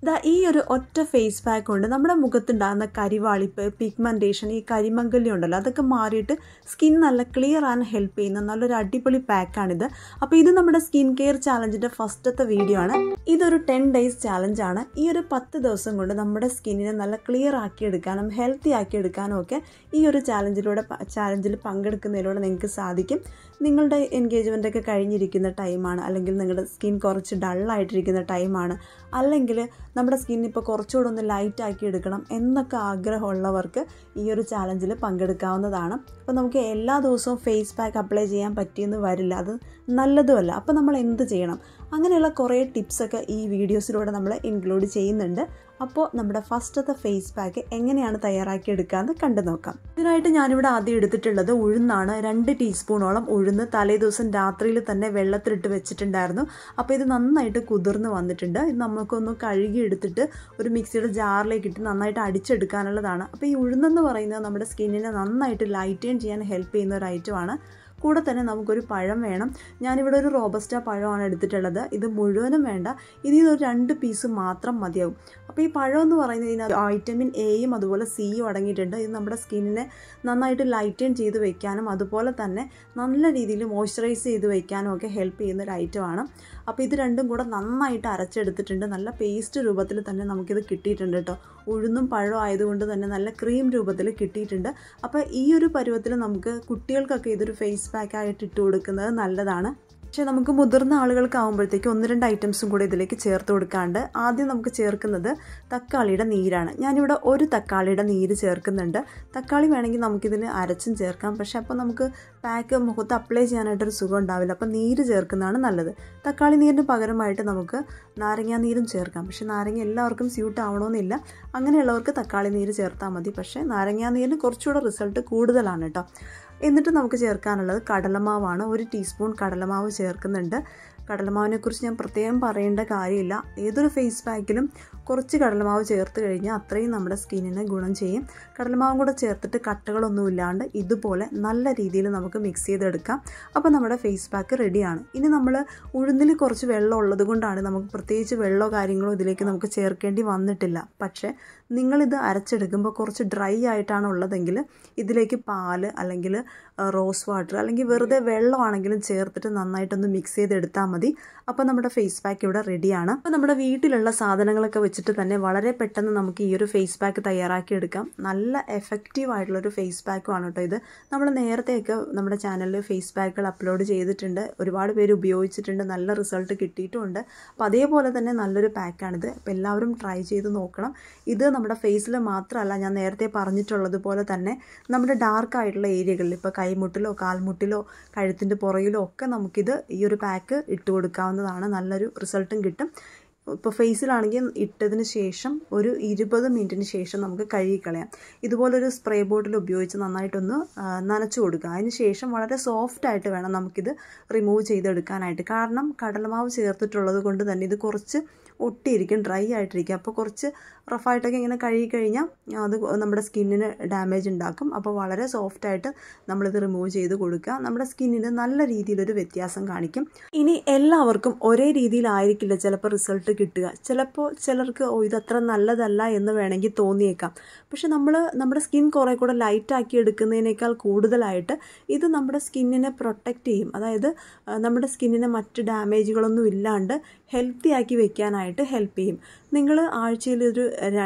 ഈ ഒരു ഒറ്റ ഫേസ് പാക്ക് കൊണ്ട് നമ്മുടെ മുഖത്തുണ്ടാകുന്ന കരിവാളിപ്പ്, പിഗ്മെൻറ്റേഷൻ, ഈ കരിമംഗല്യം ഉണ്ടല്ലോ അതൊക്കെ മാറിയിട്ട് സ്കിൻ നല്ല ക്ലിയർ ആകാൻ ഹെൽപ്പ് ചെയ്യുന്ന നല്ലൊരു അടിപൊളി പാക്കാണിത്. അപ്പോൾ ഇത് നമ്മുടെ സ്കിൻ കെയർ ചാലഞ്ചിൻ്റെ ഫസ്റ്റത്തെ വീഡിയോ ആണ്. ഇതൊരു 10 days ചാലഞ്ചാണ്. ഈ ഒരു 10 ദിവസം കൊണ്ട് നമ്മുടെ സ്കിന്നിനെ നല്ല ക്ലിയർ ആക്കിയെടുക്കാനും ഹെൽത്തി ആക്കിയെടുക്കാനും ഒക്കെ ഈ ഒരു ചാലഞ്ചിൽ പങ്കെടുക്കുന്നതിലൂടെ നിങ്ങൾക്ക് സാധിക്കും. നിങ്ങളുടെ എൻഗേജ്മെൻ്റ് ഒക്കെ കഴിഞ്ഞിരിക്കുന്ന ടൈമാണ്, അല്ലെങ്കിൽ നിങ്ങളുടെ സ്കിൻ കുറച്ച് ഡള്ളായിട്ടിരിക്കുന്ന ടൈമാണ്, അല്ലെങ്കിൽ നമ്മുടെ സ്കിൻ ഇപ്പോൾ കുറച്ചുകൂടെ ഒന്ന് ലൈറ്റ് ആക്കി എടുക്കണം എന്നൊക്കെ ആഗ്രഹമുള്ളവർക്ക് ഈ ഒരു ചാലഞ്ചിൽ പങ്കെടുക്കാവുന്നതാണ്. അപ്പോൾ നമുക്ക് എല്ലാ ദിവസവും ഫേസ് പാക്ക് അപ്ലൈ ചെയ്യാൻ പറ്റിയെന്ന് വരില്ല, അത് നല്ലതുമല്ല. അപ്പോൾ നമ്മൾ എന്ത് ചെയ്യണം? അങ്ങനെയുള്ള കുറേ ടിപ്സൊക്കെ ഈ വീഡിയോസിലൂടെ നമ്മൾ ഇൻക്ലൂഡ് ചെയ്യുന്നുണ്ട്. അപ്പോൾ നമ്മുടെ ഫസ്റ്റത്തെ ഫേസ് പാക്ക് എങ്ങനെയാണ് തയ്യാറാക്കിയെടുക്കാമെന്ന് കണ്ടു നോക്കാം. ഇതിനായിട്ട് ഞാനിവിടെ ആദ്യം എടുത്തിട്ടുള്ളത് ഉഴുന്നാണ്. 2 ടീസ്പൂണോളം ഉഴുന്ന് തലേ ദിവസം രാത്രിയിൽ തന്നെ വെള്ളത്തിലിട്ട് വെച്ചിട്ടുണ്ടായിരുന്നു. അപ്പോൾ ഇത് നന്നായിട്ട് കുതിർന്ന് വന്നിട്ടുണ്ട്. ഇത് നമുക്കൊന്ന് കഴുകി എടുത്തിട്ട് ഒരു മിക്സിയുടെ ജാറിലേക്ക് ഇട്ട് നന്നായിട്ട് അടിച്ചെടുക്കാനുള്ളതാണ്. അപ്പോൾ ഈ ഉഴുന്നെന്ന് പറയുന്നത് നമ്മുടെ സ്കിന്നിനെ നന്നായിട്ട് ലൈറ്റൻ ചെയ്യാൻ ഹെൽപ്പ് ചെയ്യുന്ന ഒരു ഐറ്റമാണ്. കൂടെ തന്നെ നമുക്കൊരു പഴം വേണം. ഞാനിവിടെ ഒരു റോബസ്റ്റ പഴമാണ് എടുത്തിട്ടുള്ളത്. ഇത് മുഴുവനും വേണ്ട, ഇതിൽ ഒരു 2 പീസ് മാത്രം മതിയാവും. അപ്പോൾ ഈ പഴം എന്ന് പറയുന്നത് ഇതിനകത്ത് വൈറ്റമിൻ എയും അതുപോലെ സിയും അടങ്ങിയിട്ടുണ്ട്. ഇത് നമ്മുടെ സ്കിന്നിനെ നന്നായിട്ട് ലൈറ്റൻ ചെയ്ത് വെക്കാനും അതുപോലെ തന്നെ നല്ല രീതിയിൽ മോയ്സ്ചറൈസ് ചെയ്ത് വെക്കാനും ഒക്കെ ഹെൽപ്പ് ചെയ്യുന്ന ഒരു ഐറ്റമാണ്. അപ്പോൾ ഇത് രണ്ടും കൂടെ നന്നായിട്ട് അരച്ചെടുത്തിട്ടുണ്ട്. നല്ല പേസ്റ്റ് രൂപത്തിൽ തന്നെ നമുക്കിത് കിട്ടിയിട്ടുണ്ട് കേട്ടോ. ഉഴുന്നും പഴവും ആയതുകൊണ്ട് തന്നെ നല്ല ക്രീം രൂപത്തിൽ കിട്ടിയിട്ടുണ്ട്. അപ്പോൾ ഈ ഒരു പരുവത്തിൽ നമുക്ക് കുട്ടികൾക്കൊക്കെ ഇതൊരു ഫേസ് പാക്കായിട്ട് ഇട്ട് കൊടുക്കുന്നത് നല്ലതാണ്. പക്ഷേ നമുക്ക് മുതിർന്ന ആളുകൾക്കാവുമ്പോഴത്തേക്ക് 1-2 ഐറ്റംസും കൂടി ഇതിലേക്ക് ചേർത്ത് കൊടുക്കാണ്ട്. ആദ്യം നമുക്ക് ചേർക്കുന്നത് തക്കാളിയുടെ നീരാണ്. ഞാനിവിടെ ഒരു തക്കാളിയുടെ നീര് ചേർക്കുന്നുണ്ട്. തക്കാളി വേണമെങ്കിൽ നമുക്കിതിന് അരച്ചും ചേർക്കാം, പക്ഷേ അപ്പോൾ നമുക്ക് പാക്ക് മുഖത്ത് അപ്ലൈ ചെയ്യാനായിട്ടൊരു സുഖം ഉണ്ടാവില്ല. അപ്പോൾ നീര് ചേർക്കുന്നതാണ് നല്ലത്. തക്കാളി നീരിന് പകരമായിട്ട് നമുക്ക് നാരങ്ങാ നീരും ചേർക്കാം. പക്ഷേ നാരങ്ങ എല്ലാവർക്കും സ്യൂട്ട് ആവണമെന്നില്ല. അങ്ങനെയുള്ളവർക്ക് തക്കാളി നീര് ചേർത്താൽ മതി. പക്ഷേ നാരങ്ങാ നീരിന് കുറച്ചുകൂടെ റിസൾട്ട് കൂടുതലാണ് കേട്ടോ. എന്നിട്ട് നമുക്ക് ചേർക്കാനുള്ളത് കടലമാവാണ്. 1 ടീസ്പൂൺ കടലമാവ് ചേർക്കുന്നുണ്ട്. കടലമാവിനെക്കുറിച്ച് ഞാൻ പ്രത്യേകം പറയേണ്ട കാര്യമില്ല. ഏതൊരു ഫേസ് പാക്കിലും കുറച്ച് കടലമാവ് ചേർത്ത് കഴിഞ്ഞാൽ അത്രയും നമ്മുടെ സ്കിന്നിന് ഗുണം ചെയ്യും. കടലമാവും കൂടെ ചേർത്തിട്ട് കട്ടകളൊന്നും ഇല്ലാണ്ട് ഇതുപോലെ നല്ല രീതിയിൽ നമുക്ക് മിക്സ് ചെയ്തെടുക്കാം. അപ്പോൾ നമ്മുടെ ഫേസ് പാക്ക് റെഡിയാണ്. ഇനി നമ്മൾ ഉഴുന്നിൽ കുറച്ച് വെള്ളം ഉള്ളത് കൊണ്ടാണ് നമുക്ക് പ്രത്യേകിച്ച് വെള്ളമോ കാര്യങ്ങളോ ഇതിലേക്ക് നമുക്ക് ചേർക്കേണ്ടി വന്നിട്ടില്ല. പക്ഷേ നിങ്ങളിത് അരച്ചെടുക്കുമ്പോൾ കുറച്ച് ഡ്രൈ ആയിട്ടാണ് ഉള്ളതെങ്കിൽ ഇതിലേക്ക് പാല് അല്ലെങ്കിൽ റോസ് വാട്ടർ അല്ലെങ്കിൽ വെറുതെ വെള്ളമാണെങ്കിലും ചേർത്തിട്ട് നന്നായിട്ടൊന്ന് മിക്സ് ചെയ്തെടുത്താൽ മതി. അപ്പോൾ നമ്മുടെ ഫേസ് പാക്ക് ഇവിടെ റെഡിയാണ്. അപ്പോൾ നമ്മുടെ വീട്ടിലുള്ള സാധനങ്ങളൊക്കെ വെച്ചിട്ട് തന്നെ വളരെ പെട്ടെന്ന് നമുക്ക് ഈ ഒരു ഫേസ് പാക്ക് തയ്യാറാക്കിയെടുക്കാം. നല്ല എഫക്റ്റീവ് ആയിട്ടുള്ളൊരു ഫേസ് പാക്കുമാണ് കേട്ടോ ഇത്. നമ്മൾ നേരത്തെയൊക്കെ നമ്മുടെ ചാനലിൽ ഫേസ് പാക്കുകൾ അപ്ലോഡ് ചെയ്തിട്ടുണ്ട്. ഒരുപാട് പേര് ഉപയോഗിച്ചിട്ടുണ്ട്, നല്ല റിസൾട്ട് കിട്ടിയിട്ടുമുണ്ട്. അപ്പോൾ അതേപോലെ തന്നെ നല്ലൊരു പാക്കാണിത്. അപ്പോൾ എല്ലാവരും ട്രൈ ചെയ്ത് നോക്കണം. ഇത് നമ്മുടെ ഫേസിൽ മാത്രമല്ല, ഞാൻ നേരത്തെ പറഞ്ഞിട്ടുള്ളതുപോലെ തന്നെ നമ്മുടെ ഡാർക്ക് ആയിട്ടുള്ള ഏരിയകളിൽ ഇപ്പോൾ കൈമുട്ടിലോ കാൽമുട്ടിലോ കഴുത്തിൻ്റെ പുറകിലോ ഒക്കെ നമുക്കിത് ഈ ഒരു പാക്ക് ഇട്ട് കൊടുക്കാവുന്നതാണ്. നല്ലൊരു റിസൾട്ടും കിട്ടും. ഇപ്പോൾ ഫേസിലാണെങ്കിൽ ഇട്ടതിന് ശേഷം ഒരു 20 മിനിറ്റിന് ശേഷം നമുക്ക് കഴുകിക്കളയാം. ഇതുപോലൊരു സ്പ്രേ ബോട്ടിൽ ഉപയോഗിച്ച് നന്നായിട്ടൊന്ന് നനച്ചു കൊടുക്കുക. അതിന് ശേഷം വളരെ സോഫ്റ്റായിട്ട് വേണം നമുക്കിത് റിമൂവ് ചെയ്തെടുക്കാനായിട്ട്. കാരണം കടലമാവ് ചേർത്തിട്ടുള്ളത് കൊണ്ട് തന്നെ ഇത് കുറച്ച് ഒട്ടിയിരിക്കും, ഡ്രൈ ആയിട്ടിരിക്കും. അപ്പോൾ കുറച്ച് റഫായിട്ടൊക്കെ ഇങ്ങനെ കഴുകിക്കഴിഞ്ഞാൽ അത് നമ്മുടെ സ്കിന്നിന് ഡാമേജ് ഉണ്ടാക്കും. അപ്പോൾ വളരെ സോഫ്റ്റായിട്ട് നമ്മളിത് റിമൂവ് ചെയ്ത് കൊടുക്കുക. നമ്മുടെ സ്കിന്നിന് നല്ല രീതിയിലൊരു വ്യത്യാസം കാണിക്കും. ഇനി എല്ലാവർക്കും ഒരേ രീതിയിലായിരിക്കില്ല ചിലപ്പോൾ റിസൾട്ട് കിട്ടുക. ചിലപ്പോൾ ചിലർക്ക് ഇതത്ര നല്ലതല്ല എന്ന് വേണമെങ്കിൽ തോന്നിയേക്കാം. പക്ഷെ നമ്മുടെ സ്കിൻ കുറേ കൂടെ ലൈറ്റാക്കി എടുക്കുന്നതിനേക്കാൾ കൂടുതലായിട്ട് ഇത് നമ്മുടെ സ്കിന്നിനെ പ്രൊട്ടക്റ്റ് ചെയ്യും. അതായത് നമ്മുടെ സ്കിന്നിന് മറ്റ് ഡാമേജുകളൊന്നും ഇല്ലാണ്ട് ഹെൽത്തി ആക്കി വെക്കാനായിട്ട് ഹെൽപ്പ് ചെയ്യും. നിങ്ങൾ ആഴ്ചയിൽ ഒരു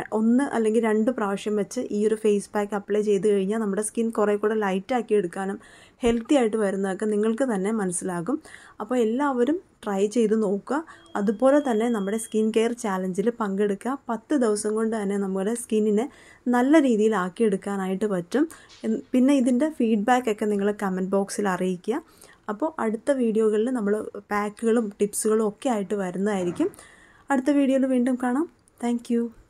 1 അല്ലെങ്കിൽ 2 പ്രാവശ്യം വെച്ച് ഈ ഒരു ഫേസ് പാക്ക് അപ്ലൈ ചെയ്ത് കഴിഞ്ഞാൽ നമ്മുടെ സ്കിൻ കുറേ കൂടെ ലൈറ്റാക്കി എടുക്കാനും ഹെൽത്തി ആയിട്ട് വരുന്നതൊക്കെ നിങ്ങൾക്ക് തന്നെ മനസ്സിലാകും. അപ്പോൾ എല്ലാവരും ട്രൈ ചെയ്ത് നോക്കുക. അതുപോലെ തന്നെ നമ്മുടെ സ്കിൻ കെയർ ചാലഞ്ചിൽ പങ്കെടുക്കുക. 10 ദിവസം കൊണ്ട് തന്നെ നമ്മുടെ സ്കിന്നിനെ നല്ല രീതിയിൽ ആക്കിയെടുക്കാനായിട്ട് പറ്റും. പിന്നെ ഇതിൻ്റെ ഫീഡ്ബാക്കൊക്കെ നിങ്ങൾ കമൻറ്റ് ബോക്സിൽ അറിയിക്കുക. അപ്പോൾ അടുത്ത വീഡിയോകളിൽ നമ്മൾ പാക്കുകളും ടിപ്സുകളും ഒക്കെ ആയിട്ട് വരുന്നതായിരിക്കും. അടുത്ത വീഡിയോയിൽ വീണ്ടും കാണാം. താങ്ക്